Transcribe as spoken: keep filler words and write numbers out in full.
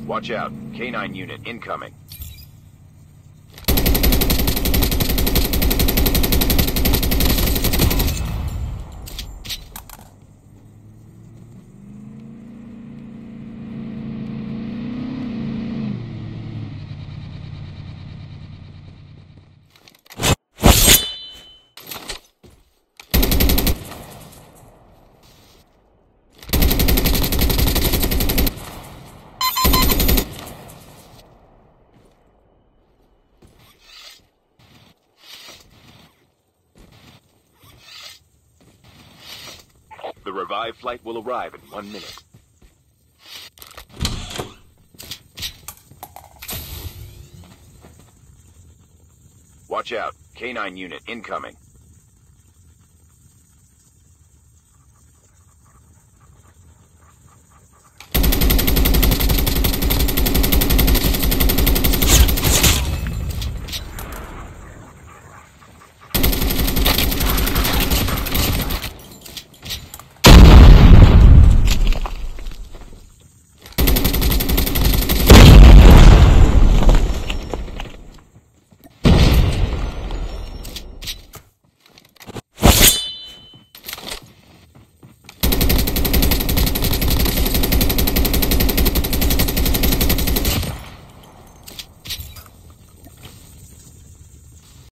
Watch out. K nine unit incoming. The revived flight will arrive in one minute. Watch out. K nine unit incoming.